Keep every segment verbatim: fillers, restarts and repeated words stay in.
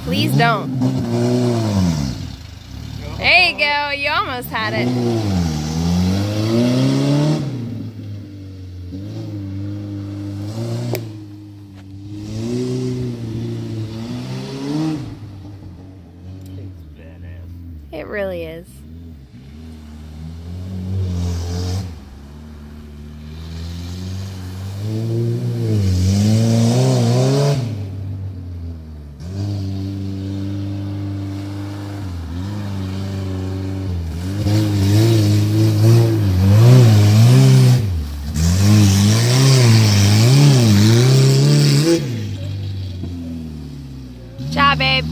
Please don't. There you go. You almost had it. It really is. Job, babe.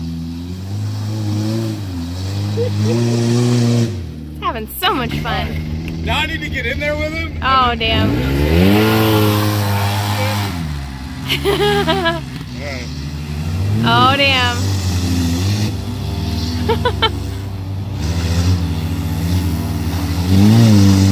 Having so much fun. Now I need to get in there with him? Oh, damn. Oh, damn. Right.